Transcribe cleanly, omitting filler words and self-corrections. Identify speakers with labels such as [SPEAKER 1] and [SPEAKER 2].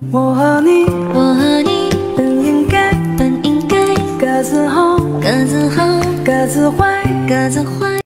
[SPEAKER 1] 我和你
[SPEAKER 2] 本应该
[SPEAKER 1] 各自好，
[SPEAKER 2] 各自好，
[SPEAKER 1] 各自坏。
[SPEAKER 2] 各自坏。